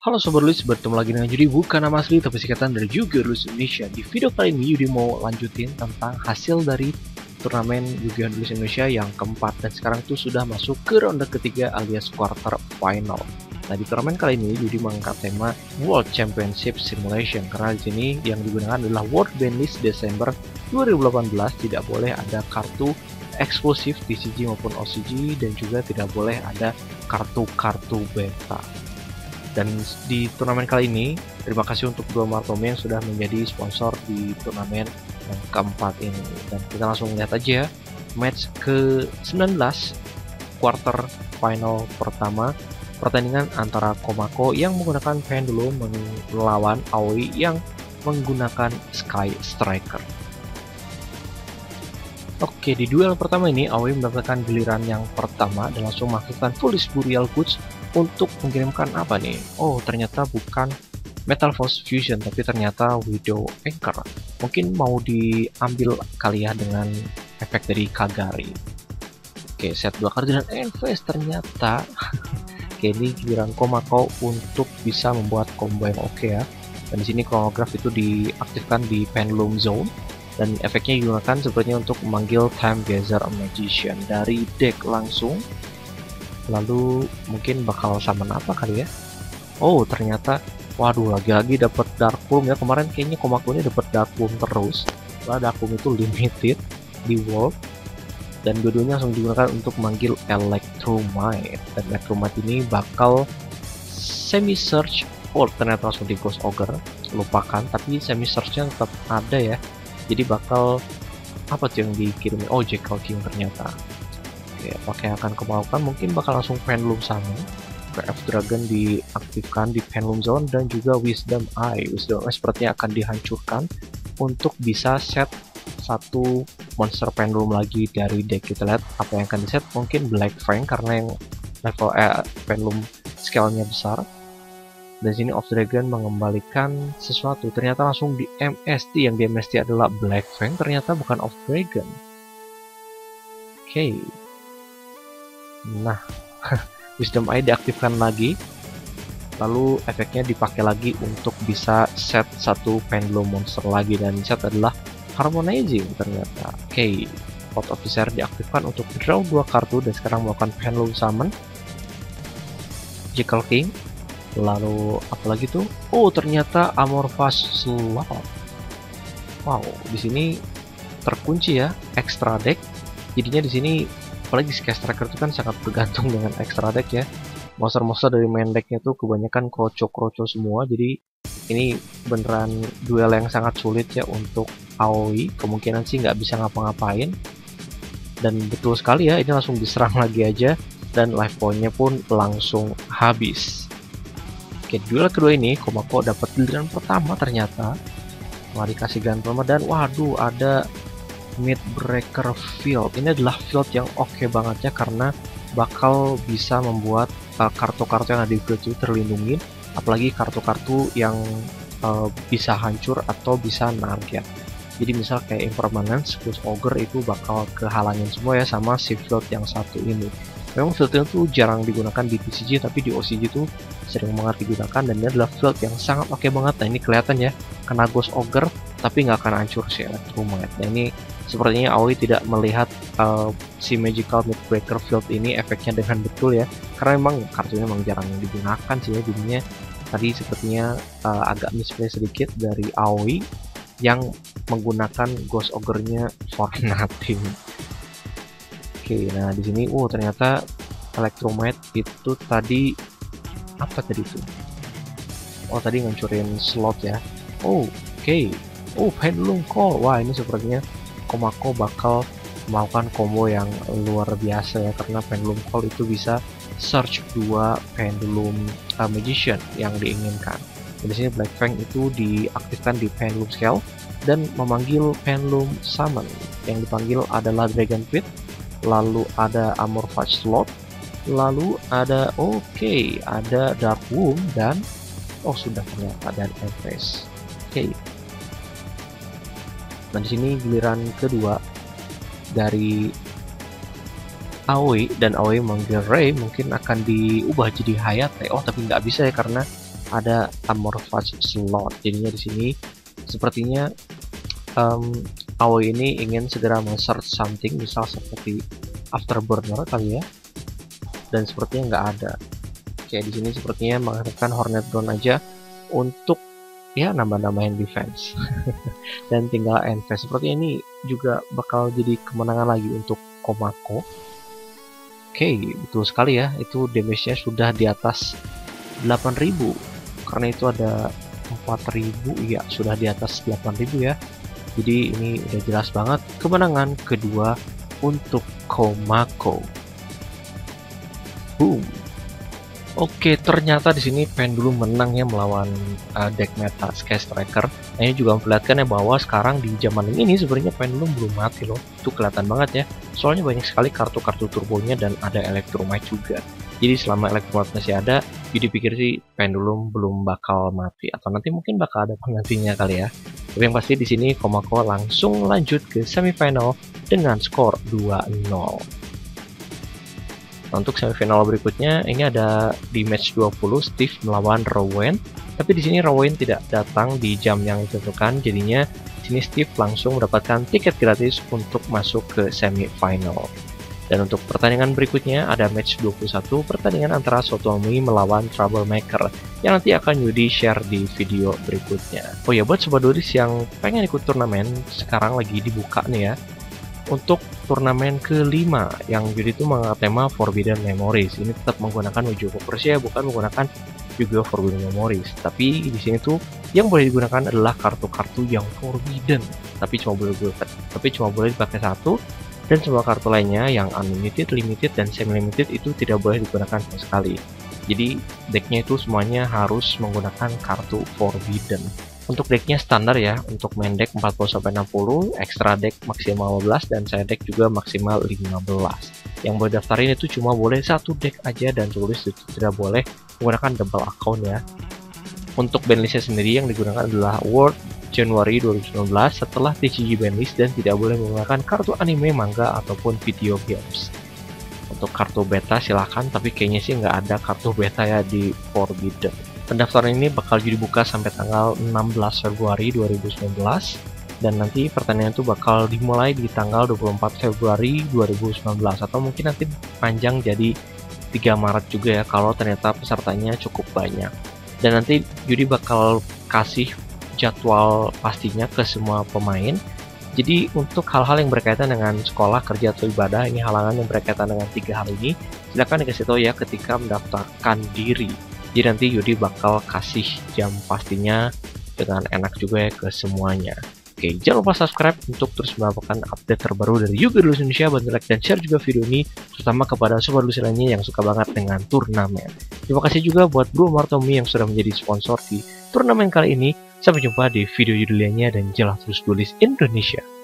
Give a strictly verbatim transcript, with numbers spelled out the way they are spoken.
Halo Sobat Luis, bertemu lagi dengan Yudi, bukan nama asli tapi singkatan dari Yu-Gi-Oh! Luis Indonesia. Di video kali ini Yudi mau lanjutin tentang hasil dari turnamen Yu-Gi-Oh! Luis Indonesia yang keempat, dan sekarang tuh sudah masuk ke ronde ketiga alias quarter final. Nah, di turnamen kali ini Yudi mengangkat tema World Championship Simulation karena di sini yang digunakan adalah World Bandlist Desember dua ribu delapan belas. Tidak boleh ada kartu eksklusif T C G maupun O C G, dan juga tidak boleh ada kartu-kartu beta. Dan di turnamen kali ini, terima kasih untuk dua Martomi yang sudah menjadi sponsor di turnamen yang keempat ini. Dan kita langsung lihat aja match ke sembilan belas quarter final pertama, pertandingan antara Komako yang menggunakan Pendulum melawan Aoi yang menggunakan Sky Striker. Oke, di duel pertama ini Aoi mendapatkan giliran yang pertama dan langsung melakukan Foolish Burial Goods untuk mengirimkan apa nih? Oh, ternyata bukan Metal Force Fusion, tapi ternyata Widow Anchor. Mungkin mau diambil kali ya dengan efek dari Kagari. Oke, set dua kartu dan Enves ternyata. Oke, ini giliran Komako untuk bisa membuat combo yang oke ya. Dan di sini chronograph itu diaktifkan di Pendulum Zone, dan efeknya digunakan sepertinya untuk memanggil Time Gazer Magician dari deck langsung. Lalu mungkin bakal summon apa kali ya? Oh, ternyata waduh, lagi-lagi dapat Dark Room ya. Kemarin kayaknya Komako ini dapat Dark Room terus. Wah, Dark Room itu limited di World, dan dua-duanya langsung digunakan untuk memanggil Electromite. Dan Electromite ini bakal semi search. Oh, ternyata langsung di Ghost Ogre. Lupakan, tapi semi searchnya tetap ada ya. Jadi bakal apa tuh yang dikirimin? Oh, Jackal King ternyata. Oke, pakai akan kemaukan mungkin bakal langsung Pendulum sama. Ke F Dragon diaktifkan di Pendulum Zone, dan juga Wisdom Eye. Wisdom Eye sepertinya akan dihancurkan untuk bisa set satu monster Pendulum lagi dari deck. Kita lihat apa yang akan diset. Mungkin Black Fang karena yang level eh, Pendulum scale-nya besar. Dan sini Off Dragon mengembalikan sesuatu. Ternyata langsung di M S T, yang di M S T adalah Black Fang, ternyata bukan Off Dragon. Oke. Okay. Nah, Wisdom Eye diaktifkan lagi, lalu efeknya dipakai lagi untuk bisa set satu Pendulum monster lagi, dan set adalah Harmonizing ternyata. Oke, okay. Pot Officer diaktifkan untuk draw dua kartu, dan sekarang melakukan Pendulum Summon Jackal King. Lalu apalagi tuh? Oh, ternyata Amorphous Slot. Wow, di sini terkunci ya extra deck. Jadinya di sini apalagi Sky Striker itu kan sangat bergantung dengan extra deck ya. Monster-monster dari main decknya tuh kebanyakan kroco-kroco semua, jadi ini beneran duel yang sangat sulit ya untuk Aoi. Kemungkinan sih nggak bisa ngapa-ngapain, dan betul sekali ya, ini langsung diserang lagi aja, dan life point-nya pun langsung habis. Oke, duel kedua ini Komako dapat giliran pertama ternyata. Mari kasih giliran pertama, dan waduh, ada Midbreaker Field. Ini adalah field yang oke okay banget ya, karena bakal bisa membuat kartu-kartu uh, yang ada di field itu terlindungi, apalagi kartu-kartu yang uh, bisa hancur atau bisa narget. Jadi misal kayak Impermanence, Ghost Ogre itu bakal kehalangin semua ya sama si field yang satu ini. Memang field itu jarang digunakan di T C G, tapi di O C G itu sering banget digunakan, dan ini adalah field yang sangat oke okay banget. Nah, ini kelihatan ya, kena Ghost Ogre tapi nggak akan hancur si Electromite. Nah, ini sepertinya Aoi tidak melihat uh, si Magical Midbreaker Field ini efeknya dengan betul ya, karena memang kartunya memang jarang digunakan sih ya. Jadinya tadi sepertinya uh, agak misplay sedikit dari Aoi yang menggunakan Ghost Ogre-nya for nothing. Oke, nah di sini, oh ternyata Electromite itu tadi apa tadi itu? Oh, tadi ngancurin slot ya. Oh, oke. Okay. Oh, Pendulum Call. Wah, ini sepertinya Komako bakal melakukan combo yang luar biasa ya, karena Pendulum Call itu bisa search dua Pendulum uh, Magician yang diinginkan. Dan di sini Black Fang itu diaktifkan di Pendulum Scale dan memanggil Pendulum Summon. Yang dipanggil adalah Dragon Pit, lalu ada Amorphous Slot, lalu ada oke, okay, ada Dark Womb, dan oh sudah ternyata dan Enves. Oke. Okay. Nah, di sini giliran kedua dari Aoi, dan Aoi manggil Ray, mungkin akan diubah jadi Hayate. Oh, tapi nggak bisa ya, karena ada Amorphous slot. Jadinya di sini sepertinya um, A O I ini ingin segera men-search something, misal seperti Afterburner kali ya, dan sepertinya nggak ada. Kayak di sini sepertinya mengaktifkan Hornet Drone aja untuk ya nambah-nambahin defense. Dan tinggal Enfest. Sepertinya ini juga bakal jadi kemenangan lagi untuk Komako. Oke, betul sekali ya, itu damage-nya sudah di atas delapan ribu. Karena itu ada empat ribu, ya sudah di atas delapan ribu ya. Jadi ini udah jelas banget kemenangan kedua untuk Komako. Boom. Oke, ternyata di sini Pendulum menang ya melawan uh, deck meta Sky Striker. Nah, ini juga memperlihatkan ya bahwa sekarang di zaman ini sebenarnya Pendulum belum mati loh. Itu kelihatan banget ya. Soalnya banyak sekali kartu-kartu turbonya dan ada Electromite juga. Jadi selama Electromite masih ada, jadi pikir sih Pendulum belum bakal mati, atau nanti mungkin bakal ada penggantinya kali ya. Tapi yang pasti di sini Komako langsung lanjut ke semifinal dengan skor dua nol. Nah, untuk semifinal berikutnya ini ada di match dua puluh Steve melawan Rowan. Tapi di sini Rowan tidak datang di jam yang ditentukan, jadinya di sini Steve langsung mendapatkan tiket gratis untuk masuk ke semifinal. Dan untuk pertandingan berikutnya ada match dua puluh satu, pertandingan antara Sotomi melawan Troublemaker yang nanti akan Yudi share di video berikutnya. Oh ya, buat Sobat Dodis yang pengen ikut turnamen, sekarang lagi dibuka nih ya. Untuk turnamen kelima yang Yudi itu mengangkat tema Forbidden Memories. Ini tetap menggunakan Yu-Gi-Oh! Persia, bukan menggunakan Yu-Gi-Oh! Forbidden Memories. Tapi di sini tuh yang boleh digunakan adalah kartu-kartu yang forbidden. Tapi cuma boleh tapi cuma boleh dipakai satu. Dan semua kartu lainnya yang unlimited, limited, dan semi-limited itu tidak boleh digunakan sama sekali. Jadi decknya itu semuanya harus menggunakan kartu forbidden. Untuk decknya standar ya, untuk main deck empat puluh sampai enam puluh, extra deck maksimal lima belas, dan side deck juga maksimal lima belas. Yang boleh daftarin itu cuma boleh satu deck aja, dan tulis itu tidak boleh menggunakan double account ya. Untuk bandlistnya sendiri yang digunakan adalah World Januari dua ribu sembilan belas setelah T C G bandlist dan tidak boleh menggunakan kartu anime, manga, ataupun video games. Untuk kartu beta silahkan, tapi kayaknya sih nggak ada kartu beta ya di Forbidden. Pendaftaran ini bakal dibuka sampai tanggal enam belas Februari dua ribu sembilan belas dan nanti pertandingan itu bakal dimulai di tanggal dua puluh empat Februari dua ribu sembilan belas, atau mungkin nanti panjang jadi tiga Maret juga ya kalau ternyata pesertanya cukup banyak. Dan nanti Yudi bakal kasih jadwal pastinya ke semua pemain. Jadi untuk hal-hal yang berkaitan dengan sekolah, kerja, atau ibadah, ini halangan yang berkaitan dengan tiga hal ini, silahkan dikasih tahu ya ketika mendaftarkan diri. Jadi nanti Yudi bakal kasih jam pastinya dengan enak juga ya ke semuanya. Oke, jangan lupa subscribe untuk terus mendapatkan update terbaru dari Yu-Gi-Oh! Dulus Indonesia. Bantu like dan share juga video ini, terutama kepada sobat dulus lainnya yang suka banget dengan turnamen. Terima kasih juga buat Bro Martomi yang sudah menjadi sponsor di turnamen kali ini. Sampai jumpa di video judulnya dan jelas terus tulis Indonesia.